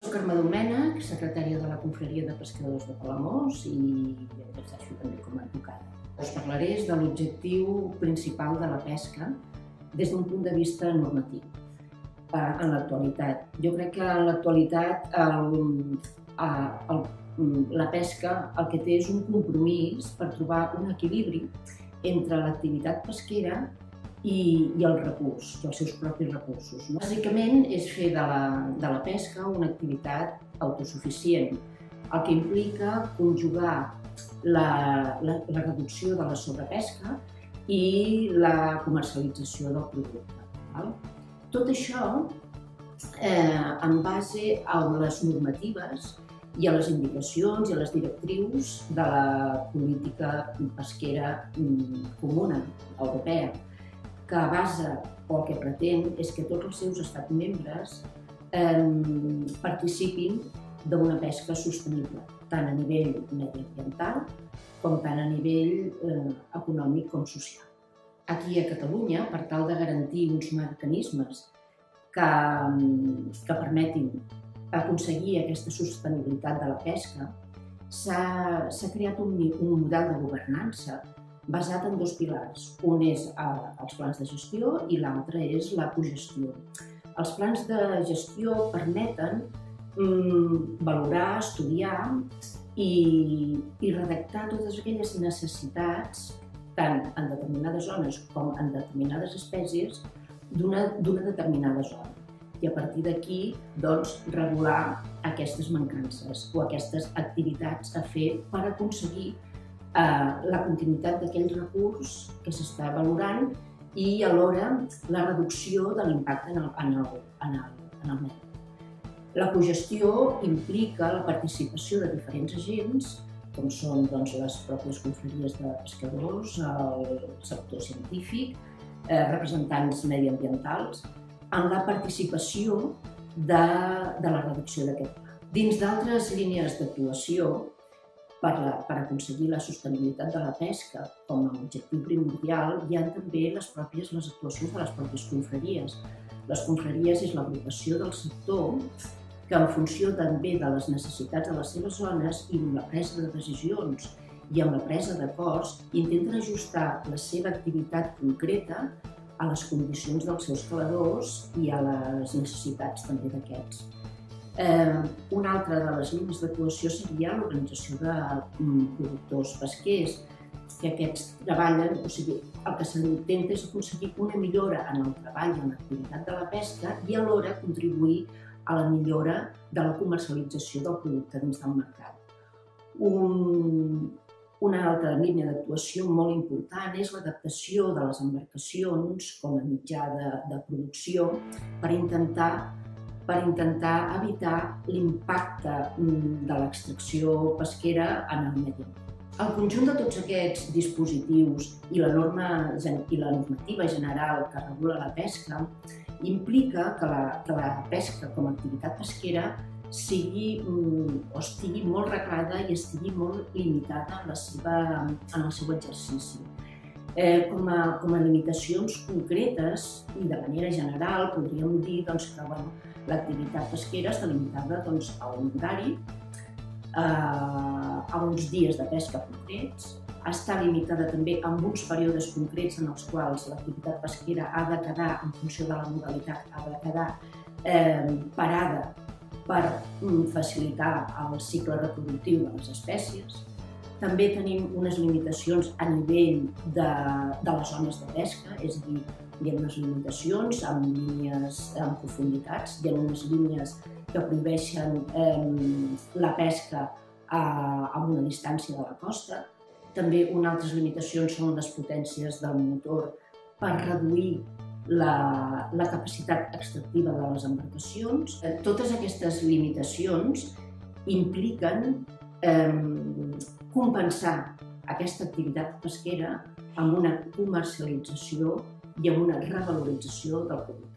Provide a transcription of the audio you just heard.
Soc Carme Domènech, secretària de la Confraria de Pescadors de Palamós i exerceixo també com a advocada. Us parlaré de l'objectiu principal de la pesca des d'un punt de vista normatiu. En l'actualitat. Jo crec que en l'actualitat la pesca el que té és un compromís per trobar un equilibri entre l'activitat pesquera i el recurs, i els seus propis recursos. Bàsicament és fer de la pesca una activitat autosuficient, el que implica conjugar la reducció de la sobrepesca i la comercialització del producte. Tot això en base a les normatives i a les indicacions i a les directrius de la política pesquera comuna europea, que basa o el que pretén és que tots els seus estats membres participin d'una pesca sostenible, tant a nivell mediambiental com tant a nivell econòmic com social. Aquí a Catalunya, per tal de garantir uns mecanismes que permetin aconseguir aquesta sostenibilitat de la pesca, s'ha creat un model de governança basat en dos pilars. Un és els plans de gestió i l'altre és la cogestió. Els plans de gestió permeten valorar, estudiar i redactar totes aquelles necessitats, tant en determinades zones com en determinades espècies, d'una determinada zona. I a partir d'aquí, doncs, regular aquestes mancances o aquestes activitats a fer per aconseguir la continuïtat d'aquell recurs que s'està valorant i alhora la reducció de l'impacte en el medi. La cogestió implica la participació de diferents agents, com són les pròpies confraries de pescadors, el sector científic, representants mediambientals, en la participació de la redacció d'aquest pla. Dins d'altres línies d'actuació, per aconseguir la sostenibilitat de la pesca com a objectiu primordial, hi ha també les actuacions de les pròpies confraries. Les confraries és l'agrupació del sector que, en funció també de les necessitats de les seves zones i amb la presa de decisions i amb la presa d'acords, intenten ajustar la seva activitat concreta a les condicions dels seus caladors i a les necessitats també d'aquests. Una altra de les línies d'actuació seria l'organització de productors pesquers, que aquests treballen, o sigui, el que s'intenta és aconseguir una millora en el treball i en l'activitat de la pesca i alhora contribuir a la millora de la comercialització del producte dins del mercat. Una altra línia d'actuació molt important és l'adaptació de les embarcacions com a mitjà de producció per intentar evitar l'impacte de l'extracció pesquera en el medi ambient. El conjunt de tots aquests dispositius i la normativa general que regula la pesca implica que la pesca com a activitat pesquera estigui molt reglada i estigui molt limitada en el seu exercici. Com a limitacions concretes i de manera general podríem dir que l'activitat pesquera està limitada a un horari, a uns dies de pesca concrets, està limitada també amb uns períodes concrets en els quals l'activitat pesquera ha de quedar, en funció de la modalitat, ha de quedar parada per facilitar el cicle reproductiu de les espècies. També tenim unes limitacions a nivell de les zones de pesca, és a dir, hi ha unes limitacions amb línies en profunditats, hi ha unes línies que prohibeixen la pesca a una distància de la costa. També unes altres limitacions són les potències del motor per reduir la capacitat extractiva de les embarcacions. Totes aquestes limitacions impliquen compensar aquesta activitat pesquera amb una comercialització i amb una revalorització del producte.